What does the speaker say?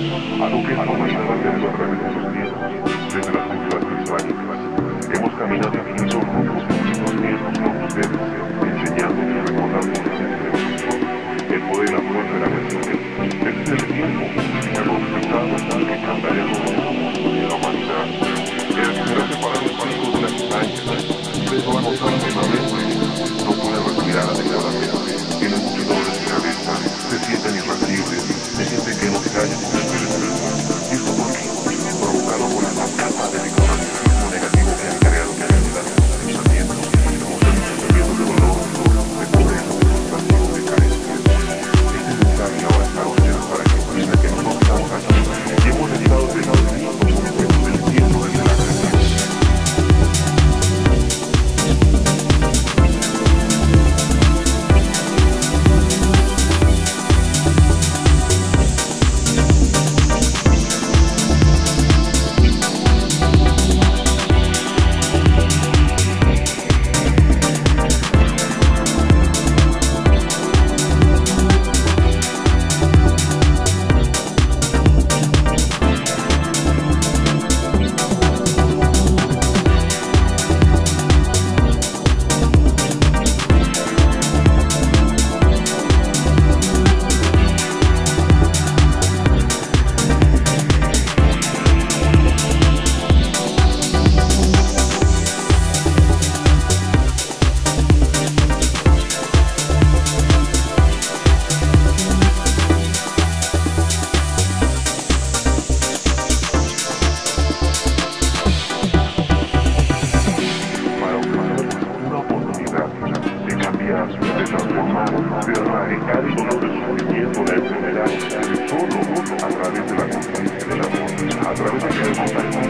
algo que esta humanidad ha tenido a través de sus tiempos, desde las culturas prehispánicas. Hemos caminado infinitos rumbos entre los mismos con ustedes, enseñándoles y recordando el poder y la fuerza de la mente. Este es el tiempo que hemos pensado que cambiaremos en la humanidad. El que será separado el pánico de las montañas. Ustedes van a notar últimamente, no pueden respirar adecuadamente. Tienen muchos dolores de cabeza, se sienten irascibles, se sienten que no se callan y se expresan. ¿Y esto por qué? Provocado por la capa de electromagnetismo negativo que han creado que han ayudado a sus pensamientos, emociones, sentimientos de dolor, de pobreza, de frustración, de carencia. Este mensaje ahora está ordenado para que entiendan que nosotros estamos aquí y hemos estado desde los momentos del tiempo desde la creación. De transformar, de erradicar el dolor del sufrimiento, la enfermedad, pero solo a través de la conciencia del amor, a través de que el